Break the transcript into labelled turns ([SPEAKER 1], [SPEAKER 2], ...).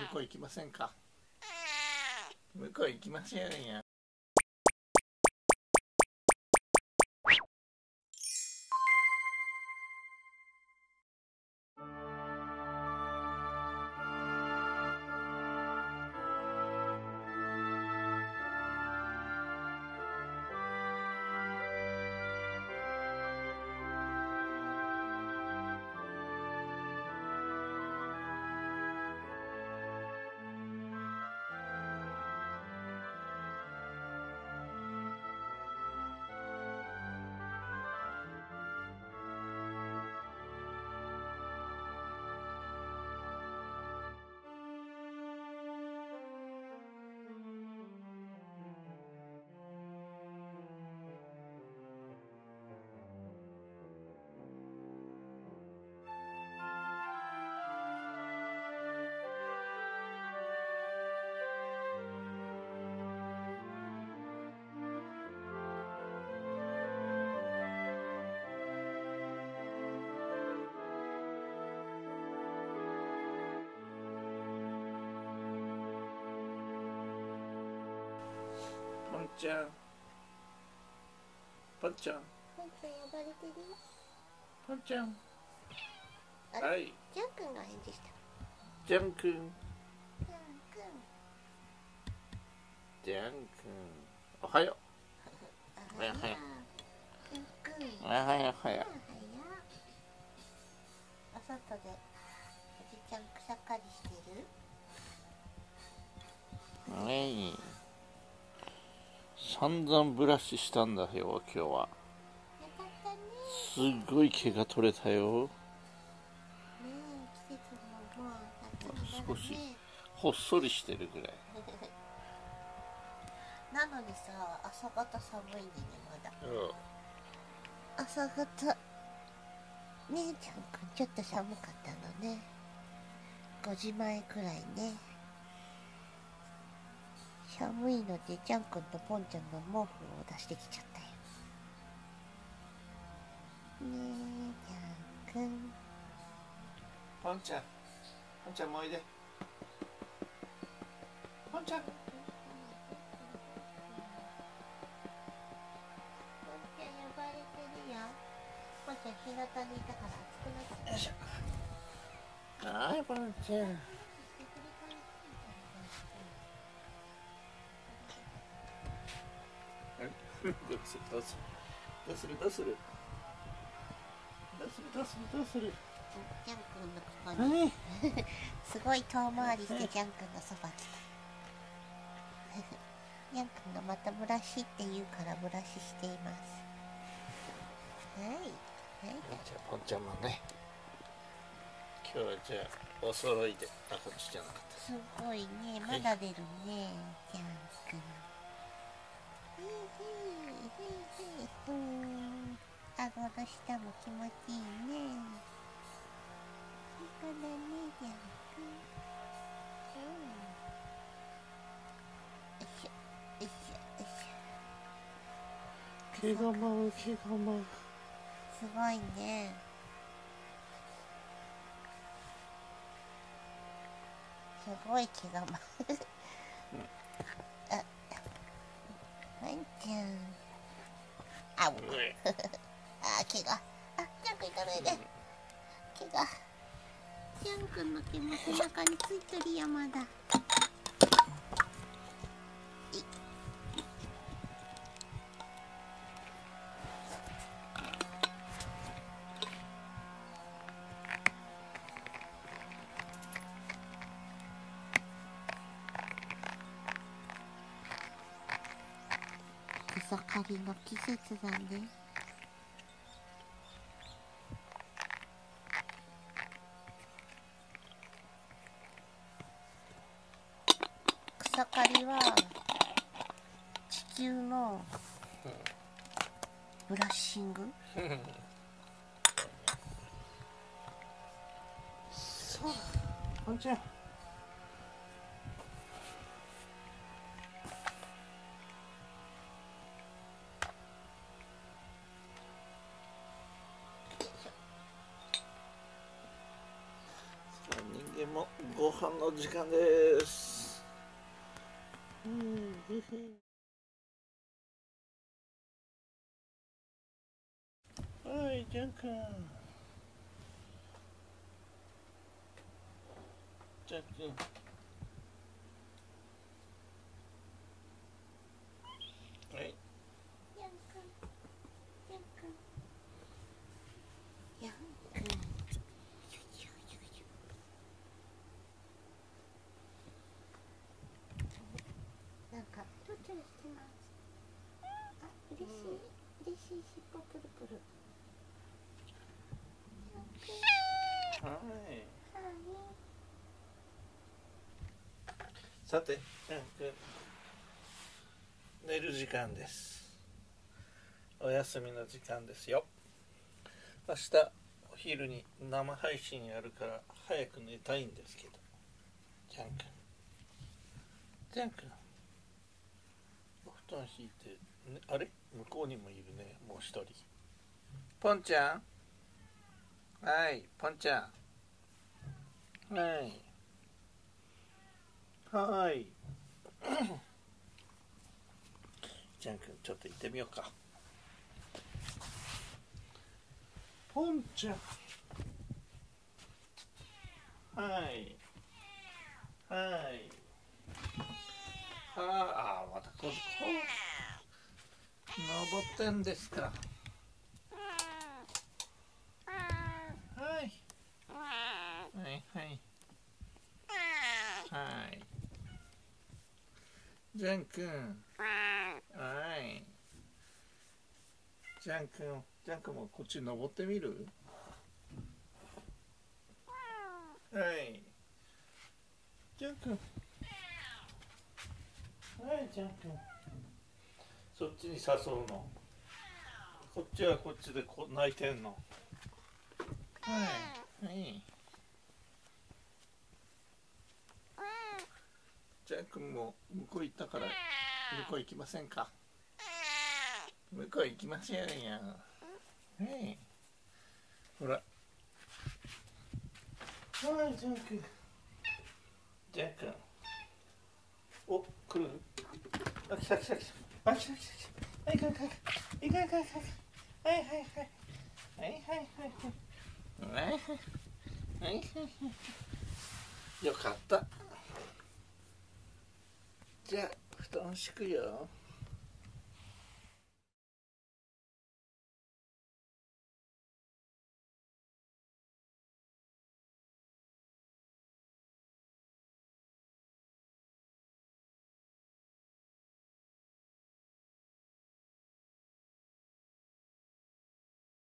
[SPEAKER 1] 向こう行きませんか。向こう行きませんよ。ポンちゃん、ポンちゃん、
[SPEAKER 2] ポンちゃん呼ばれてるよ。
[SPEAKER 1] ポンちゃん。
[SPEAKER 2] あ、
[SPEAKER 1] はい。
[SPEAKER 2] ジャン君が返事した。
[SPEAKER 1] ジャン君。
[SPEAKER 2] ジャン君。
[SPEAKER 1] ジャン君。おはよう。
[SPEAKER 2] おはよう。
[SPEAKER 1] おはよ
[SPEAKER 2] ジャン君。
[SPEAKER 1] う。おはよう。おはよう。
[SPEAKER 2] お外でおじちゃん草刈りしてる？
[SPEAKER 1] ねえ。散々ブラシしたんだよ今日は。
[SPEAKER 2] よかったね。
[SPEAKER 1] すごい毛が取れたよ。
[SPEAKER 2] ねえ、季節ももう夏になるね。
[SPEAKER 1] 少しほっそりしてるぐらい。
[SPEAKER 2] なのにさ、朝方寒いね、まだ。
[SPEAKER 1] うん。
[SPEAKER 2] 朝方姉ちゃんくんちょっと寒かったのね。5時前くらいね。寒いのでジャンくんとポンちゃんの毛布を出してきちゃったよ。ねえ、ジャンくん。
[SPEAKER 1] ポンちゃん、ポンちゃんもおいで。ポンちゃん。
[SPEAKER 2] ポンちゃん呼ばれてるよ。ポンちゃん日向にいたから暑くなっちゃった。
[SPEAKER 1] よいしょ。はい、ポンちゃん。どうするどうするどうするどうするどうするどうするどうする。
[SPEAKER 2] ジャン君のここに、
[SPEAKER 1] はい。
[SPEAKER 2] すごい遠回りしてジャン君のそば来た。ジャン君がまたブラシって言うからブラシしています。はい。はい。
[SPEAKER 1] じゃあポンちゃんもね。今日はじゃあお揃いで。あ、こっちじゃなかった。
[SPEAKER 2] すごいね、まだ出るね、ジャン君。顎の下も気持ちいいね。いい子だね、ジャン君。よいしょ、よいしょ、よいしょ。
[SPEAKER 1] 毛が舞う、毛が舞う。
[SPEAKER 2] すごいね。すごい毛が舞う。あ、ワンちゃん。あ、あ、毛が。あ、ジャン君行かないで。毛が。ジャン君の毛も背中についてるよ、まだ。草刈りの季節だね。草刈りは地球のブラッシング。
[SPEAKER 1] そうだ、ポンちゃん。人間もご飯の時間です。はい、ジャン君。ジャン君。はい。
[SPEAKER 2] なんかちょっとしてます。あ、嬉しい、嬉しい、尻尾プルプル。
[SPEAKER 1] はい。
[SPEAKER 2] はい。
[SPEAKER 1] さて、ジャン君。寝る時間です。お休みの時間ですよ。明日お昼に生配信やるから早く寝たいんですけど。ジャン君。ジャン君。お布団引いて、ね、あれ向こうにもいるね、もう一人。ポンちゃん。はい、ポンちゃん。はい。はい。ジャン君、ちょっと行ってみようか。ポンちゃん。はい。はい。ああ、またこう登ってんですか。はい。はいはい。はい。ジャン君。はい。ジャン君。ジャン君もこっち登ってみる？はい。ジャン君。はい、ジャン君。そっちに誘うの。こっちはこっちで泣いてんの。はい。はい。ジャン君も向こう行ったから向こう行きませんか？向こう行きましょうよ。はい。ほら。はい、ジャン君。ジャン君。お、来る？あ、来た来た来た。あ、来た来た来た。はい、行かんかんかん。行かんかんかん。はいはいはい。はいはいはいはい。はいはいはいはい。よかった。じゃあ布団敷くよ。